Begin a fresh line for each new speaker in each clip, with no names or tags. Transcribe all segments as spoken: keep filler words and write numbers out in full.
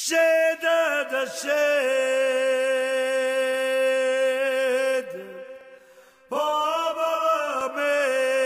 Xeda da xed, baba me.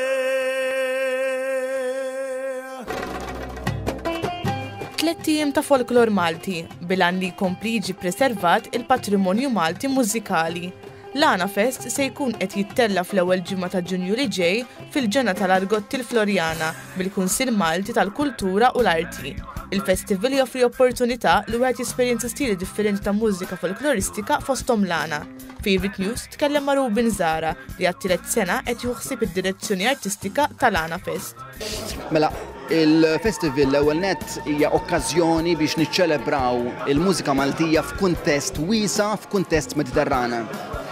Tlet tiem ta' folklor Malti, bilan li jkompli jiġi preservat il-patrimonju Malti mużikali. L-Ghanafest se jkun qed jittella fl-ewwel ġimgħa ta' Ġunju li ġej fil-ġenna tal-Argotti l-Florjana bil-Kunsill Malti tal-Kultura u l-Arti. Il-festival joffri opportunità li wieħed jesperjenza stili differenti ta' mużika folkloristika fosthom l-Ghana. Favorite News tkellem ma' Rubin Zara li għat-tielet sena qed juħsib id-direzzjoni artistika tal-Ghanafest.
Mela, il-festival l-ewwel nett hija okkażjoni biex niċċelebraw il-mużika Maltija f'kuntest wiesa' f'kuntest Mediterrana.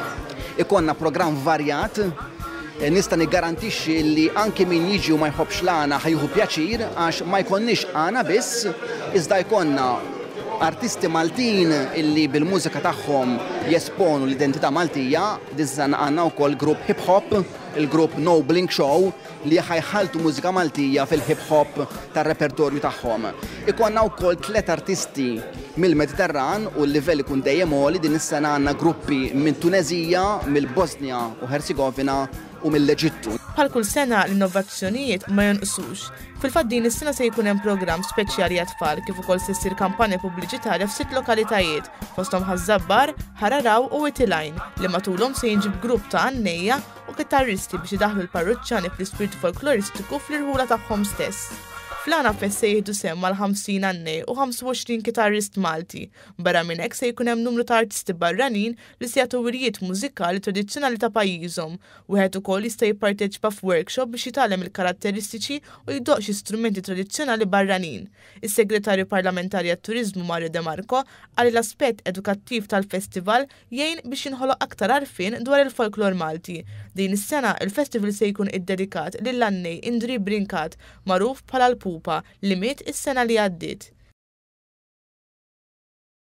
Ikonna programm varjat, nista' niggarantixxi li anke min jiġi u ma jħobbx l-Ghana ħajħu pjaċir għax ma jkollniex Ghana biss, iżda jkollna artisti Maltin illi bil-mużika tagħhom jesponu l-identità Maltija, diżan għandna wkoll grupp hip hop, il-grupp No Blink Show, li ħajħaltu mużika Maltija fil-hip hop tar-repertorju tagħhom. Ikonna wkoll tliet artisti mill-Mediterran u l-livell ikun dejjem għoli, din is-sena għandna gruppi minn Tunezija, mill-Bosnia u Herzegovina u mill-Eġittu.
Bħal kull sena l-innovazzjonijiet ma jonqsux. Fil-fatt din is-sena se jkun hemm programm speċjali għat-tfal kif ukoll se ssir kampanja pubbliċitarja f'sitt lokalitajiet fosthom Ħażabbar, Ħararaw u Witilajn li matulhom se jinġib grupp ta' għannejja u kitarristi biex idaħħlu l-parroċċjani fl-ispirtu folkloristiku fl-irħula tagħhom stess. Fl-Ghanafest se jieħdu sehem mal-ħamsin għannej u ħamsa u għoxrin kitarrist Malti. Barra minn hekk se jkun hemm numru ta' artisti barranin li se jagħtu wirjiet mużikali tradizzjonali ta' pajjiżhom. Wieħed ukoll jista' jipparteċipa f'workshop biex jitgħallem il-karatteristiċi u jdoq xi strumenti tradizzjonali barranin. Is-Segretarju Parlamentari għat-Turiżmu Mario De Marco qal l-aspett edukattiv tal-festival jgħin biex jinħoloq aktar għarfien dwar il-folklor Malti. Din is-sena il-festival se jkun iddedikat lill-għannej Indri Brinkat magħruf bħala l-Pupa li miet is-sena li għaddiet.